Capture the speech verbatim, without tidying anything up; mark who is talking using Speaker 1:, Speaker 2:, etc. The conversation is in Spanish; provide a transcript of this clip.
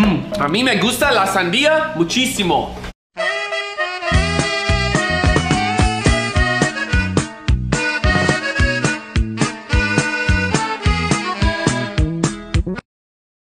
Speaker 1: Mm, a mí me gusta la sandía muchísimo.